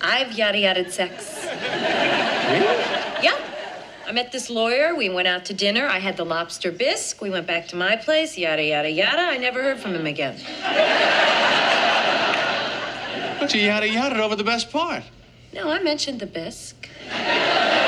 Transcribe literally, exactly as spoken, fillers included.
I've yada-yada'd sex. Really? Yeah. I met this lawyer. We went out to dinner. I had the lobster bisque. We went back to my place. Yada, yada, yada. I never heard from him again. But you yada-yada'd over the best part. No, I mentioned the bisque.